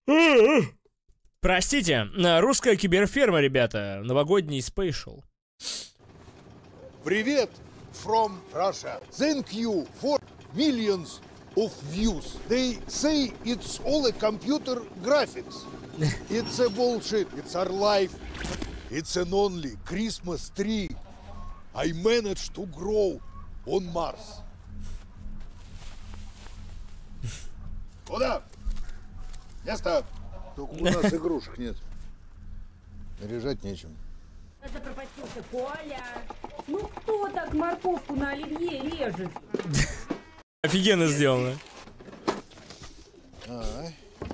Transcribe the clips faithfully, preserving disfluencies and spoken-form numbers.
Простите, русская киберферма, ребята. Новогодний спейшл. Привет from Russia. Thank you for millions of views. They say it's all a computer graphics. It's a bullshit. It's our life. It's an only Christmas tree I managed to grow on Mars. Куда? Место. Только у нас игрушек нет. Наряжать нечем. Это пропустился Коля. Ну кто так морковку на оливье режет? Офигенно сделано. А.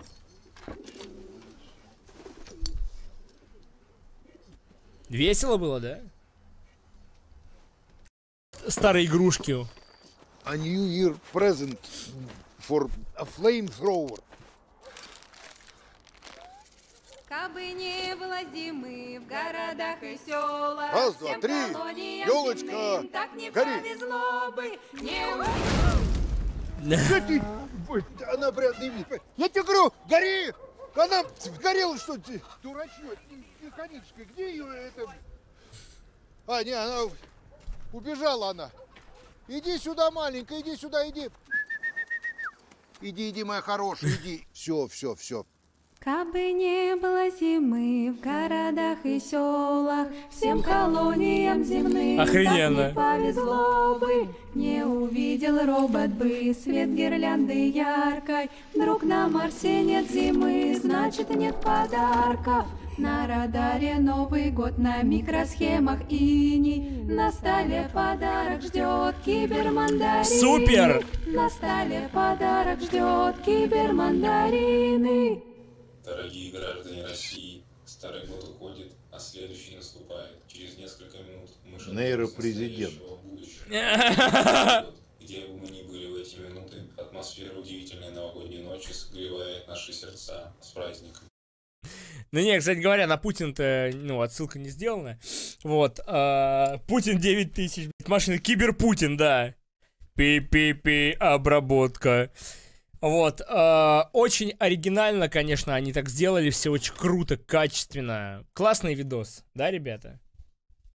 Весело было, да? Старые игрушки. A New Year present for a flamethrower. Кабы не было зимы в городах и селах. Раз, два, три. Елочка, так не гори. повезло бы. Не Да ты, она прям дымит. Я тебе говорю, гори! Она сгорела, что ты, дурачок, механическая. Где ее это? А, не, она убежала она. Иди сюда, маленькая, иди сюда, иди. Иди, иди, моя хорошая, иди. Все, все, все. Кабы не было зимы в городах и селах, всем колониям земным Охрененно. так не повезло бы, не увидел робот бы свет гирлянды яркой. Вдруг на Марсе нет зимы, значит нет подарков. На радаре Новый год, на микросхемах иней. На столе подарок ждет кибермандарины. Супер! На столе подарок ждет кибермандарины. Дорогие граждане России, старый год уходит, а следующий наступает. Через несколько минут мы шагнем Нейропрезидент. с настоящего будущего. Где бы мы ни были в эти минуты, атмосфера удивительной новогодней ночи согревает наши сердца. С праздником. Ну не, кстати говоря, на Путин-то, ну, отсылка не сделана. Вот, а, Путин девять тысяч, машина, Киберпутин, да. Пи-пи-пи, обработка. Вот, а, очень оригинально, конечно, они так сделали, все очень круто, качественно. Классный видос, да, ребята?